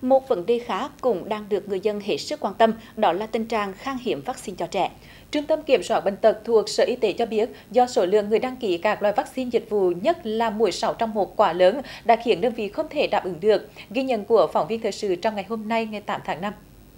Một vấn đề khác cũng đang được người dân hết sức quan tâm, đó là tình trạng khan hiếm vaccine cho trẻ. Trung tâm Kiểm soát Bệnh tật thuộc Sở Y tế cho biết, do số lượng người đăng ký các loại vaccine dịch vụ, nhất là mũi 601 quá lớn, đã khiến đơn vị không thể đáp ứng được. Ghi nhận của phóng viên thời sự trong ngày hôm nay, ngày 8 tháng 5.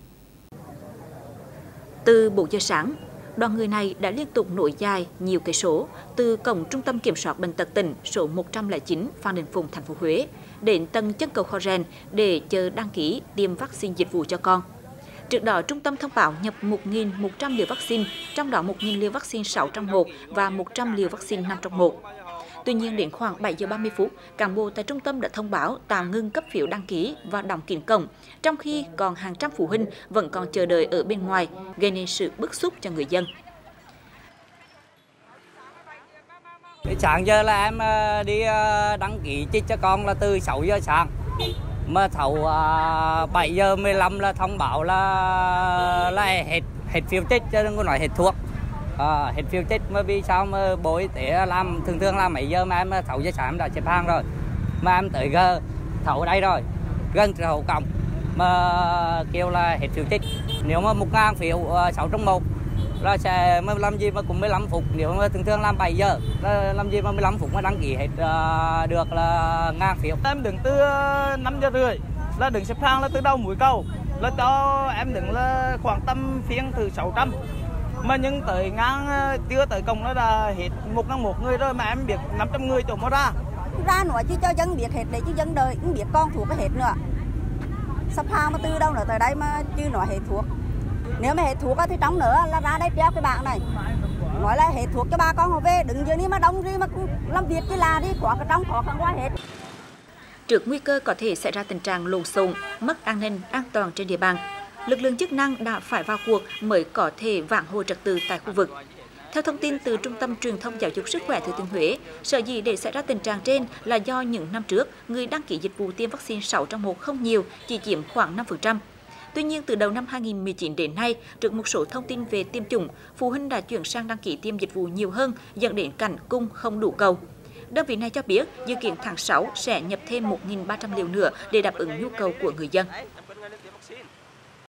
Từ 4 giờ sáng, đoàn người này đã liên tục nối dài nhiều cây số từ cổng Trung tâm Kiểm soát Bệnh tật tỉnh số 109 Phan Đình Phùng, thành phố Huế đến tầng chân cầu Kho Rèn để chờ đăng ký tiêm vaccine dịch vụ cho con. Trước đó, trung tâm thông báo nhập 1.100 liều vaccine, trong đó 1.000 liều vaccine 6 trong 1 và 100 liều vaccine 5 trong 1. Tuy nhiên, đến khoảng 7 giờ 30 phút, cán bộ tại trung tâm đã thông báo tạm ngưng cấp phiếu đăng ký và đóng kín cổng, trong khi còn hàng trăm phụ huynh vẫn còn chờ đợi ở bên ngoài, gây nên sự bức xúc cho người dân. Sáng giờ là em đi đăng ký chích cho con là từ 6 giờ sáng. Mà thầu 7 giờ 15 là thông báo là hết phiếu chích, chứ đừng có nói hết thuốc. Hết phiếu chích mà vì sao mà Bộ Y tế làm thường làm mấy giờ mà em 6 giờ sáng em đã xếp hàng rồi. Mà em tới thầu ở đây rồi, gần thầu cổng mà kêu là hết phiếu chích. Nếu mà 1.000 phiếu 6 trong 1 là sẽ làm gì mà cũng 15 phút, nếu mà thường làm 7 giờ là làm gì mà 15 phút mà đăng ký hết được là 1.000 phiếu. Em đứng từ 5 giờ rưỡi là đứng xếp hàng là từ đầu mũi cầu, là cho em đứng là khoảng tầm phiên từ 600, mà nhưng tới ngang chưa tới cổng nó là hết 1 người rồi, mà em biết 500 người chỗ mà ra nói chứ cho dân biết hết để chứ dân đời cũng biết con thuộc cái hết nữa. Sắp hàng mà từ đâu nữa tới đây mà chưa nói hết thuộc. Nếu mà hết thuốc thì trong nữa là ra đây treo cái bảng này nói là hết thuốc cho ba con họ về, đừng dưới đi mà đông đi mà làm việc chứ là đi khó cái trong khó khăn quá hết. Trước nguy cơ có thể xảy ra tình trạng lộn xộn, mất an ninh an toàn trên địa bàn, lực lượng chức năng đã phải vào cuộc mới có thể vãn hồi trật tự tại khu vực. Theo thông tin từ Trung tâm Truyền thông Giáo dục Sức khỏe Thừa Thiên Huế, sở dĩ để xảy ra tình trạng trên là do những năm trước người đăng ký dịch vụ tiêm vaccine 6 trong 1 không nhiều, chỉ chiếm khoảng 5%. Tuy nhiên, từ đầu năm 2019 đến nay, trước một số thông tin về tiêm chủng, phụ huynh đã chuyển sang đăng ký tiêm dịch vụ nhiều hơn, dẫn đến cảnh cung không đủ cầu. Đơn vị này cho biết, dự kiến tháng 6 sẽ nhập thêm 1.300 liều nữa để đáp ứng nhu cầu của người dân.